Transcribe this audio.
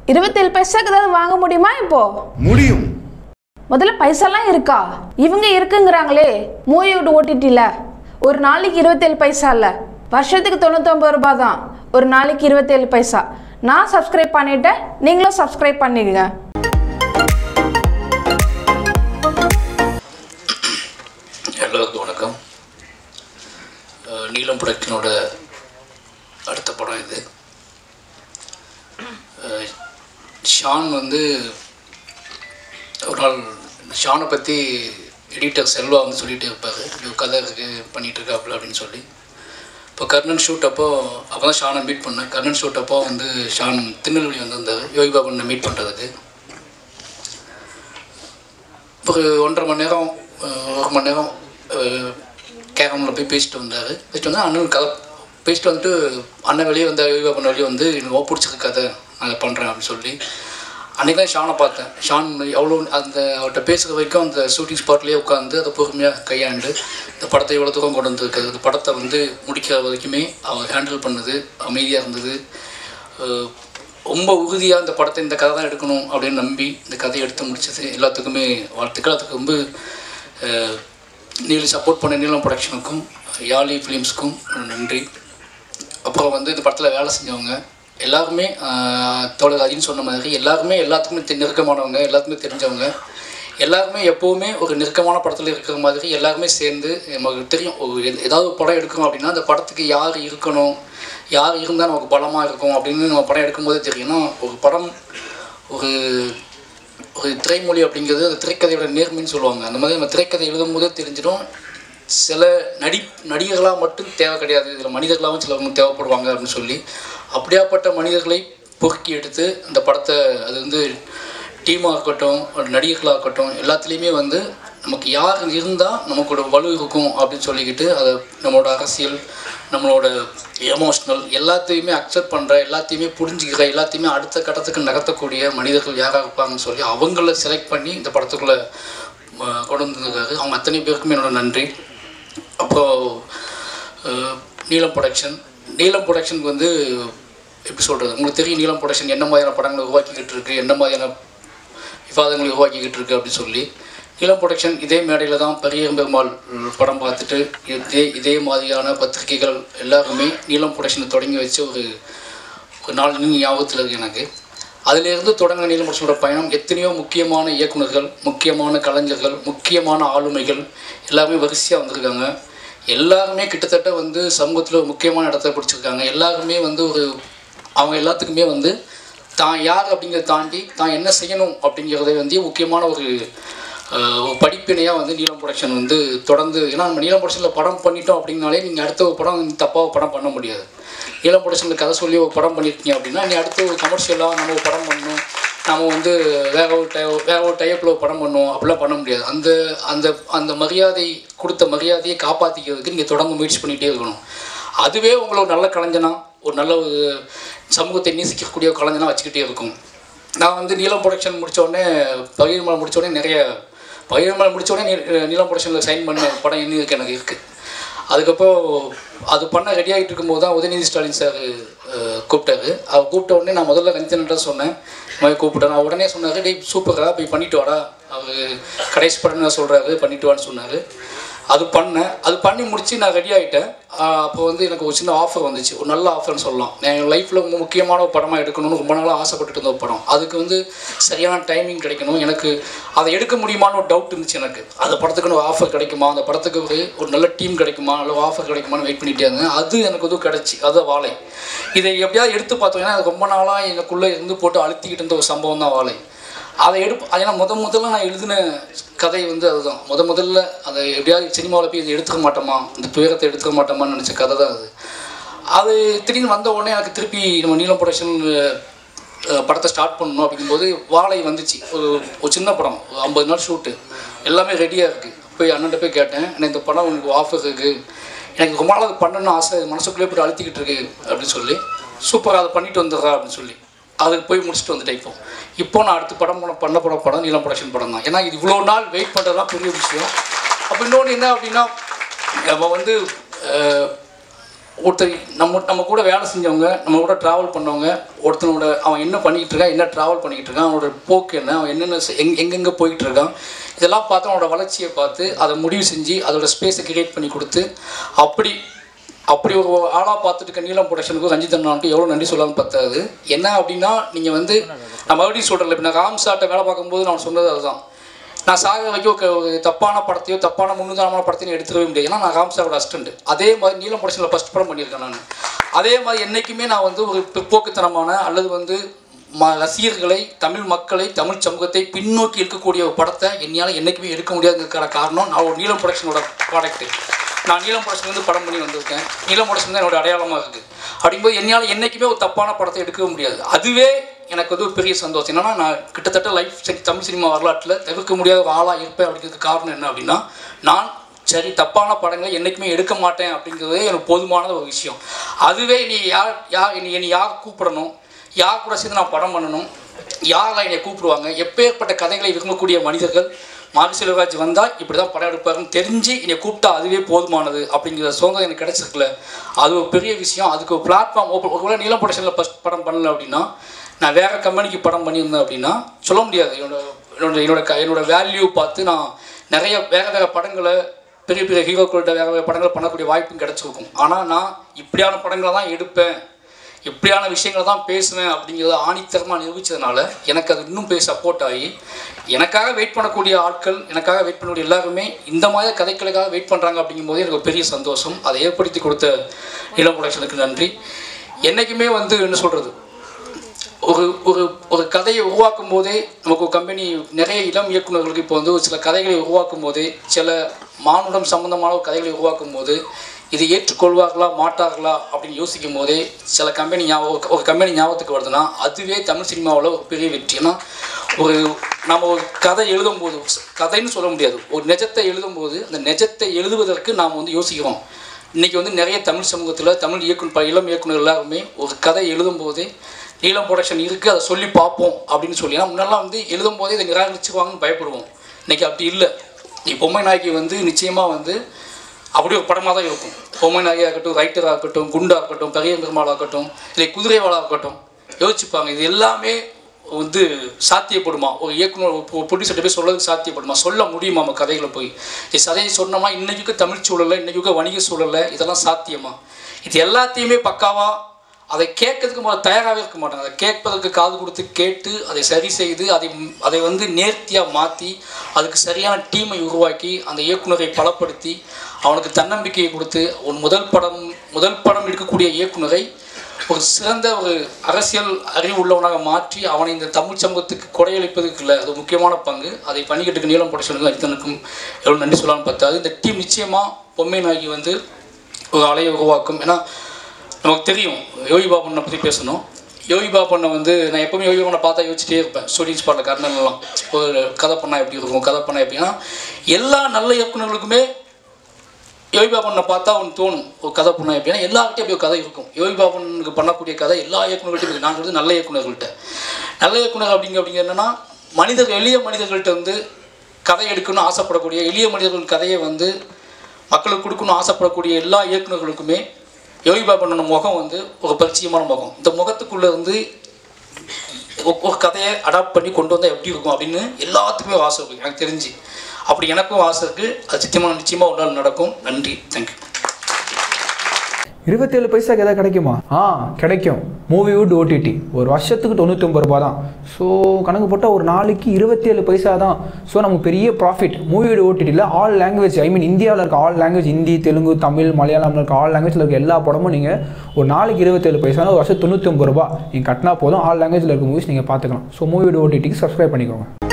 27 பைசாக்கு ஏதாவது வாங்க முடியுமா இப்போ? முடியும். முதல்ல பைசாலாம் இருக்கா? இவங்க இருக்குங்கிறாங்களே மூவிவுட் ஓடிடியில் ஒரு நாளைக்கு 27 பைசா இல்லை, வருஷத்துக்கு 99 ரூபாய் தான், ஒரு நாளைக்கு 27 பைசா. நான் சப்ஸ்கிரைப் பண்ணிட்டேன், நீங்களும் சப்ஸ்கிரைப் பண்ணிடுங்க. எல்லாருக்கும் வணக்கம். நீலம் ப்ரொடக்ஷனோட அடுத்த படம் இது. ஷான் வந்து ஒரு நாள் ஷானை பற்றி எடிட்டர் செல்வா வந்து சொல்லிகிட்டே இருப்பார், இப்படி கதை பண்ணிகிட்டு இருக்காப்புல அப்படின்னு சொல்லி. இப்போ கர்ணன் ஷூட் அப்போ தான் ஷானை மீட் பண்ணேன். கர்ணன் ஷூட் அப்போ வந்து ஷான் திருநெல்வேலி வந்திருந்தார் யோகி பாபனை மீட் பண்ணுறதுக்கு. ஒரு 1.5 மணி நேரம் 1 மணி நேரம் கேரமில் போய் பேசிட்டு வந்தார். அண்ணன் கதை பேசிட்டு வந்துட்டு அண்ணன் வெளியே வந்தார், யோகா பண்ண வெளியே வந்து எனக்கு பிடிச்சிருக்க கதை நான் பண்ணுறேன் அப்படின்னு சொல்லி. அன்றைக்கி தான் ஷானை பார்த்தேன். ஷான் எவ்வளோ அந்த அவர்கிட்ட பேசுகிற வரைக்கும் அந்த ஷூட்டிங் ஸ்பாட்லேயே உட்காந்து அதை பொறுமையாக கையாண்டு இந்த படத்தை எவ்வளோ தூரம் கொண்டு வந்துருக்காது, இந்த படத்தை வந்து முடிக்கிற வரைக்குமே அவர் ஹேண்டில் பண்ணது, அமைதியாக இருந்தது, ரொம்ப உறுதியாக இந்த படத்தை இந்த கதை தான் எடுக்கணும் அப்படின்னு நம்பி இந்த கதையை எடுத்து முடிச்சது. எல்லாத்துக்குமே வாழ்த்துக்கள். அதுக்கு ரொம்ப சப்போர்ட் பண்ண நீலம் ப்ரொடக்ஷனுக்கும் யாழி ஃபிலிம்ஸ்க்கும் நன்றி. அப்புறம் வந்து இந்த படத்தில் வேலை செஞ்சவங்க எல்லாருமே தோழர் அஜின்னு சொன்ன மாதிரி எல்லாருமே எல்லாத்துக்குமே நெருக்கமானவங்க, எல்லாத்துக்குமே தெரிஞ்சவங்க, எல்லாருமே எப்போவுமே ஒரு நெருக்கமான படத்தில் இருக்கிற மாதிரி எல்லாருமே சேர்ந்து நமக்கு தெரியும். ஏதாவது ஒரு படம் எடுக்கணும் அப்படின்னா அந்த படத்துக்கு யார் இருக்கணும், யார் இருந்தால் நமக்கு பலமாக இருக்கும் அப்படின்னு நம்ம படம் எடுக்கும்போதே தெரியும். ஒரு படம் ஒரு திரைமொழி அப்படிங்கிறது அந்த திரைக்கதையோட நேர்மைன்னு சொல்லுவாங்க. அந்த மாதிரி நம்ம திரைக்கதை எழுதும் போதே தெரிஞ்சிடும். சில நடிகர்களாக மட்டும் தேவை கிடையாது, இதில் மனிதர்களாகவும் சிலவங்க தேவைப்படுவாங்க அப்படின்னு சொல்லி அப்படியாப்பட்ட மனிதர்களை பொறுக்கி எடுத்து அந்த படத்தை அது வந்து டீமாக இருக்கட்டும் நடிகர்களாக இருக்கட்டும் எல்லாத்துலேயுமே வந்து நமக்கு யார் இருந்தால் நமக்கோட வலு இருக்கும் அப்படின்னு சொல்லிக்கிட்டு அதை நம்மளோட அரசியல் நம்மளோட எமோஷ்னல் எல்லாத்தையுமே அக்செப்ட் பண்ணுற, எல்லாத்தையுமே புரிஞ்சுக்கிற, எல்லாத்தையுமே அடுத்த கட்டத்துக்கு நகர்த்தக்கூடிய மனிதர்கள் யாராக இருப்பாங்கன்னு சொல்லி அவங்கள செலக்ட் பண்ணி இந்த படத்துக்குள்ளே கொண்டு வந்துருக்காரு. அவங்க அத்தனை பேருக்குமே என்னோட நன்றி. அப்புறம் நீலம் ப்ரொடக்ஷனுக்கு வந்து எப்படி சொல்கிறது, உங்களுக்கு தெரியும் நீலம் ப்ரொடக்ஷன் என்ன மாதிரியான படங்களை உருவாக்கிக்கிட்டு இருக்குது, என்ன மாதிரியான விவாதங்களை உருவாக்கிக்கிட்டு இருக்குது அப்படின்னு சொல்லி. நீலம் ப்ரொடக்ஷன் இதே மேடையில் தான் பெருமாள் படம் பார்த்துட்டு இதே மாதிரியான பத்திரிகைகள் எல்லாருமே நீலம் ப்ரொடக்ஷனை தொடங்கி வச்சு ஒரு 4 ஞாபகத்தில் இருக்குது எனக்கு. அதிலேருந்து தொடங்கின நீலம் ப்ரொடக்ஷனோட பயணம் எத்தனையோ முக்கியமான இயக்குநர்கள், முக்கியமான கலைஞர்கள், முக்கியமான ஆளுமைகள் எல்லாருமே வரிசையாக வந்திருக்காங்க. எல்லாருமே கிட்டத்தட்ட வந்து சமூகத்தில் ஒரு முக்கியமான இடத்த பிடிச்சிருக்காங்க. எல்லாருமே வந்து அவங்க எல்லாத்துக்குமே வந்து தான் யார் அப்படிங்கிறத தாண்டி தான் என்ன செய்யணும் அப்படிங்கிறத வந்து முக்கியமான ஒரு படிப்பினையாக வந்து நீலம் ப்ரொடக்ஷன் வந்து தொடர்ந்து. ஏன்னா நம்ம நீலம் ப்ரொடக்ஷனில் படம் பண்ணிட்டோம் அப்படின்னாலே நீங்கள் அடுத்த ஒரு படம் தப்பாக படம் பண்ண முடியாது. நீலம் ப்ரொடக்ஷனில் கதை சொல்லி ஒரு படம் பண்ணியிருக்கீங்க அப்படின்னா நீ அடுத்த ஒரு கமர்ஷியலாக நம்ம ஒரு படம் பண்ணணும், நம்ம வந்து வேற ஒரு டைப்பில் ஒரு படம் பண்ணுவோம் அப்படிலாம் பண்ண முடியாது. அந்த மரியாதை கொடுத்த மரியாதையை காப்பாற்றிக்கிறதுக்கு நீங்கள் தொடர்ந்து முயற்சி பண்ணிகிட்டே இருக்கணும். அதுவே உங்களை ஒரு நல்ல கலைஞனா, ஒரு நல்ல சமூகத்தை நேசிக்கக்கூடிய ஒரு கலைஞனாக வச்சுக்கிட்டே இருக்கும். நான் வந்து நீலம் ப்ரொடக்ஷன் முடித்தோடனே பகிர்மலை முடித்தோடனே நீலம் ப்ரொடக்ஷனில் சைன் பண்ண படம் இன்னும் எனக்கு இருக்குது. அதுக்கப்புறம் அது பண்ண ரெடி ஆகிட்டு இருக்கும்போது தான் உதயநிதி ஸ்டாலின் சார் கூப்பிட்டாரு. அவர் கூப்பிட்ட உடனே நான் முதல்ல கணித்தன்ட்ட சொன்னேன், மாதிரி கூப்பிட்டேன். நான் உடனே சொன்னார், டேய் சூப்பராக போய் பண்ணிட்டு வாடா, அவர் கடைசி படம் சொல்கிறாரு பண்ணிட்டு வான்னு சொன்னார். அது பண்ணி முடித்து நான் ரெடி ஆகிட்டேன். அப்போ வந்து எனக்கு ஒரு சின்ன ஆஃபர் வந்துச்சு, ஒரு நல்ல ஆஃபர்னு சொல்லலாம். என் லைஃப்பில் ரொம்ப முக்கியமான ஒரு படமாக எடுக்கணும்னு ரொம்ப நாளாக ஆசைப்பட்டுட்டு இருந்த ஒரு படம். அதுக்கு வந்து சரியான டைமிங் கிடைக்கணும். எனக்கு அதை எடுக்க முடியுமான்னு ஒரு டவுட் இருந்துச்சு எனக்கு. அந்த படத்துக்குன்னு ஒரு ஆஃபர் கிடைக்குமா, அந்த படத்துக்கு ஒரு நல்ல டீம் கிடைக்குமா, நல்ல ஆஃபர் கிடைக்குமான்னு வெயிட் பண்ணிகிட்டே இருந்தேன். அது எனக்கு வந்து கிடச்சி. அதுதான் வாழை. இதை எப்படியாவது எடுத்து பார்த்தோம். ஏன்னா ரொம்ப நாளாக எனக்குள்ளே இருந்து போட்டு அழுத்திக்கிட்டு இருந்த ஒரு சம்பவம் தான் வாழை. அதை ஏன்னா முதல்ல நான் எழுதின கதை வந்து அதுதான். முதல்ல அதை எப்படியாவது சினிமாவில் போய் இதை எடுத்துக்க மாட்டோமா, இந்த துயரத்தை எடுத்துக்க மாட்டோமான்னு நினச்ச கதை தான் அது. திடீர்னு வந்த உடனே எனக்கு திருப்பி நம்ம நீலம் ப்ரொடக்ஷன் படத்தை ஸ்டார்ட் பண்ணணும் அப்படிங்கும்போது வாழை வந்துச்சு. ஒரு சின்ன படம், 50 நாள் ஷூட்டு, எல்லாமே ரெடியாக இருக்குது. போய் அண்ணன்ட்ட போய் கேட்டேன், எனக்கு இந்த படம் உங்களுக்கு ஆஃபர் இருக்குது, எனக்கு ரொம்ப நாள் அது பண்ணணும்னு ஆசை, மனசுக்குள்ளே போய்ட்டு அழுத்திக்கிட்டு இருக்கு அப்படின்னு சொல்லி. சூப்பராக அதை பண்ணிட்டு வந்துடுறா அப்படின்னு சொல்லி அதுக்கு போய் முடிச்சுட்டு வந்துட்டேன். இப்போ நான் அடுத்த பண்ண படம் நீலம் ப்ரொடக்ஷன் படம் தான். ஏன்னா இது இவ்வளோ நாள் வெயிட் பண்ணுறதுலாம் பெரிய விஷயம். அப்போ இன்னொன்று என்ன அப்படின்னா, நம்ம வந்து ஒருத்தர் நம்ம கூட வேலை செஞ்சவங்க, நம்ம கூட ட்ராவல் பண்ணவங்க, ஒருத்தனோட அவன் என்ன பண்ணிக்கிட்டு இருக்கான், என்ன ட்ராவல் பண்ணிக்கிட்டு இருக்கான், அவனோட போக்கு என்ன, அவன் என்னென்ன எங்கெங்கே போயிட்டு இருக்கான், இதெல்லாம் பார்த்து அவனோட வளர்ச்சியை பார்த்து அதை முடிவு செஞ்சு அதோட ஸ்பேஸை கிரியேட் பண்ணி கொடுத்து அப்படி ஒரு ஆளாக பார்த்துட்டு நீலம் ப்ரொடக்ஷனுக்கும் ரஞ்சித் அண்ணாவுக்கு எவ்வளோ நன்றி சொல்லலாம்னு பார்த்தாது. என்ன அப்படின்னா, நீங்கள் வந்து நான் மறுபடியும் சொல்கிறேன், இப்போ நான் ராம் சார்ட்ட வேலை பார்க்கும்போது நான் சொன்னது அதுதான். நான் சாக வைக்க ஒரு தப்பான படத்தையோ தப்பான முன்னுதாரணமான படத்தையும் எடுத்துக்கவே முடியாது. ஏன்னா நான் ராம் சாரோட அசிஸ்டண்ட். அதே மாதிரி நீலம் ப்ரொடக்ஷனில் ஃபஸ்ட் படம் பண்ணியிருக்கேன் நான். அதே மாதிரி என்றைக்குமே நான் வந்து ஒரு பிற்போக்குத்தனமான அல்லது வந்து ரசிகர்களை, தமிழ் மக்களை, தமிழ் சமூகத்தை பின்னோக்கி இருக்கக்கூடிய ஒரு படத்தை என்னால் என்றைக்குமே எடுக்க முடியாதுங்கிறதுக்கான காரணம் நான் ஒரு நீலம் ப்ரொடக்ஷனோட ப்ராடக்ட்டு. நான் நீலம் ப்ரொடக்ஷன் வந்து படம் பண்ணி வந்திருக்கேன். நீலம் ப்ரொடக்ஷன் தான் என்னோட அடையாளமாக இருக்குது. அப்படிங்கும்போது என்னால் என்றைக்குமே ஒரு தப்பான படத்தை எடுக்கவே முடியாது. அதுவே எனக்கு வந்து ஒரு பெரிய சந்தோஷம். என்னன்னா, நான் கிட்டத்தட்ட தமிழ் சினிமா வரலாற்றில் தவிர்க்க முடியாத ஒரு ஆளாக இருப்பேன். அப்படிங்கிறதுக்கு காரணம் என்ன அப்படின்னா, நான் சரி தப்பான படங்களை என்றைக்குமே எடுக்க மாட்டேன் அப்படிங்கிறதே எனக்கு போதுமான ஒரு விஷயம். அதுவே நீ என்னை யார் கூப்பிடணும், யார் கூட சேர்ந்து நான் படம் பண்ணணும், யாரெல்லாம் என்னை கூப்பிடுவாங்க, எப்பேற்பட்ட கதைகளை விரும்பக்கூடிய மனிதர்கள் செல்வராஜ் வந்தால் இப்படி தான் படம் எடுப்பாருன்னு தெரிஞ்சு என்னை கூப்பிட்டா அதுவே போதுமானது அப்படிங்கிற சுதந்திரம் எனக்கு கிடச்சிருக்குல்ல, அது ஒரு பெரிய விஷயம். அதுக்கு ஒரு பிளாட்ஃபார்ம் ஒருவேளை நீலம் ப்ரொடக்ஷனில் ஃபஸ்ட் படம் பண்ணல அப்படின்னா, நான் வேறு கம்பெனிக்கு படம் பண்ணியிருந்தேன் அப்படின்னா சொல்ல முடியாது. என்னோட வேல்யூ பார்த்து நான் நிறைய வேறு படங்களை பெரிய ஹீரோக்கள்கிட்ட வேறு படங்கள் பண்ணக்கூடிய வாய்ப்பும் கிடச்சிருக்கும். ஆனால் நான் இப்படியான படங்களை தான் எடுப்பேன், இப்படியான விஷயங்களை தான் பேசுவேன் அப்படிங்கிறத ஆணித்தரமாக நிரூபித்ததுனால எனக்கு அது இன்னும் போய் சப்போர்ட் ஆகி எனக்காக வெயிட் பண்ணக்கூடிய ஆட்கள், எனக்காக வெயிட் பண்ணக்கூடிய எல்லாருமே இந்த மாதிரி கதைகளுக்காக வெயிட் பண்ணுறாங்க அப்படிங்கும்போது எனக்கு பெரிய சந்தோஷம். அதை ஏற்படுத்தி கொடுத்த நீலம் ப்ரொடக்ஷனுக்கு நன்றி. என்றைக்குமே வந்து என்ன சொல்கிறது, ஒரு கதையை உருவாக்கும் போதே நமக்கு ஒரு கம்பெனி நிறைய இளம் இயக்குநர்களுக்கு இப்போ வந்து சில கதைகளை உருவாக்கும் போதே, சில மானுடம் சம்மந்தமான ஒரு கதைகளை உருவாக்கும் போது இதை ஏற்றுக்கொள்வார்களா மாட்டார்களா அப்படின்னு யோசிக்கும் போதே சில கம்பெனி ஒரு கம்பெனி ஞாபகத்துக்கு வருதுன்னா அதுவே தமிழ் சினிமாவில் ஒரு பெரிய வெற்றி. ஏன்னா நம்ம ஒரு கதை எழுதும்போது, கதைன்னு சொல்ல முடியாது, ஒரு நிஜத்தை எழுதும்போது அந்த நிஜத்தை எழுதுவதற்கு நாம் வந்து யோசிக்கிறோம். இன்றைக்கி வந்து நிறைய தமிழ் சமூகத்தில் தமிழ் இளம் இயக்குநர் எல்லாருமே ஒரு கதை எழுதும்போதே நீலம் ப்ரொடக்ஷன் இருக்குது, அதை சொல்லி பார்ப்போம் அப்படின்னு சொல்லி. ஏன்னா முன்னெல்லாம் வந்து எழுதும் போதே இதை நிராகரிச்சுக்குவாங்கன்னு பயப்படுவோம். இன்றைக்கி அப்படி இல்லை. பொம்மை நாயகி வந்து நிச்சயமாக வந்து அப்படி ஒரு படமாக தான் இருக்கும். பொம்மை நாயகியாக இருக்கட்டும், ரைட்டராக இருக்கட்டும், குண்டாக இருக்கட்டும், பெரிய பெருமாளாக இருக்கட்டும், இல்லை குதிரைவாளாக இருக்கட்டும், யோசிச்சுப்பாங்க இது எல்லாமே வந்து சாத்தியப்படுமா, ஒரு இயக்குனர் ப்ரொடியூசர்கிட்ட போய் சொல்கிறதுக்கு சாத்தியப்படுமா, சொல்ல முடியுமா நம்ம கதைகளை போய் கதையை சொன்னோம்னா இன்றைக்கு தமிழ் சூழலில், இன்றைக்கு வணிக சூழலில் இதெல்லாம் சாத்தியமா? இது எல்லாத்தையுமே பக்காவாக அதை கேட்கறதுக்கு முதல்ல தயாராகவே இருக்க மாட்டாங்க. அதை கேட்பதற்கு காது கொடுத்து கேட்டு அதை சரி செய்து அதை வந்து நேர்த்தியாக மாற்றி அதுக்கு சரியான டீமை உருவாக்கி அந்த இயக்குனரை பலப்படுத்தி அவனுக்கு தன்னம்பிக்கையை கொடுத்து முதல் படம் எடுக்கக்கூடிய இயக்குனரை ஒரு சிறந்த ஒரு அரசியல் அறிவு உள்ளவனாக மாற்றி அவனை இந்த தமிழ் சமூகத்துக்கு கொடையளிப்பதற்கு இல்லை, அது முக்கியமான பங்கு. அதை பண்ணிக்கிட்டு நீலம் ப்ரொடக்ஷனுக்கும் அரித்தனுக்கும் எவ்வளோ நன்றி சொல்லலாம்னு பார்த்தாது. இந்த டீம் நிச்சயமாக பொம்மை நாயகி வந்து ஒரு அலையை உருவாக்கும். ஏன்னா நமக்கு தெரியும் யோகி பாபண்ணை பற்றி பேசணும். யோகி பாபண்ணை வந்து நான் எப்போவுமே யோகி பாபண்ணை பார்த்தா யோசிச்சிட்டே இருப்பேன். ஷூட்டிங் ஸ்பாட்டில் கர்ணன்லாம் ஒரு கதை பண்ணால் எப்படி இருக்கும், கதை பண்ணால் எப்படின்னா எல்லா நல்ல இயக்குநர்களுக்குமே யோகி பாபண்ணை பார்த்தா அவனுக்கு தோணும் ஒரு கதை பண்ணால் எப்படின்னா எல்லார்கிட்டையும் அப்படி ஒரு கதை இருக்கும். யோகி பாபனுக்கு பண்ணக்கூடிய கதை எல்லா இயக்குநர்கள்ட்டையும் இருக்குது. நான் வந்து நல்ல இயக்குநர்கள்ட்ட அப்படிங்கிறது என்னென்னா எளிய மனிதர்கள்ட்ட வந்து கதை எடுக்கணும்னு ஆசைப்படக்கூடிய, எளிய மனிதர்கள் கதையை வந்து மக்களுக்கு கொடுக்கணும்னு ஆசைப்படக்கூடிய எல்லா இயக்குநர்களுக்குமே யோகி பாபண்ணோட முகம் வந்து ஒரு பரிச்சயமான முகம். இந்த முகத்துக்குள்ளே வந்து ஒரு கதையை அடாப்ட் பண்ணி கொண்டு வந்தால் எப்படி இருக்கும் அப்படின்னு எல்லாத்துக்குமே ஆசை இருக்குது எனக்கு தெரிஞ்சு. அப்படி எனக்கும் ஆசை இருக்குது. அது நிச்சயமாக ஒரு நாள் நடக்கும். நன்றி, தேங்க்யூ. 27 பைசாக்கு எதாவது கிடைக்குமா? கிடைக்கும். மூவிவுட் ஓடிடி ஒரு வருஷத்துக்கு 99 ரூபா தான். ஸோ கணக்கு போட்டால் ஒரு நாளைக்கு 27 பைசா தான். ஸோ நமக்கு பெரிய ப்ராஃபிட். மூவிவுட் ஓடிடியில் ஆல் லாங்குவேஜ், இந்தியாவில் இருக்க ஆல் லாங்குவேஜ், ஹிந்தி, தெலுங்கு, தமிழ், மலையாளம்ல இருக்க ஆல் லாங்குவேஜில் இருக்க எல்லா படமும் நீங்கள் ஒரு நாளைக்கு 27 பைசா, ஒரு வருஷம் 99 ரூபா நீங்கள் கட்டினா போதும். ஆல் லாங்குவேஜில் இருக்க மூவிஸ் நீங்கள் பார்த்துக்கலாம். ஸோ மூவிவுட் ஓடிடிக்கு சப்ஸ்கிரைப் பண்ணிக்கோங்க.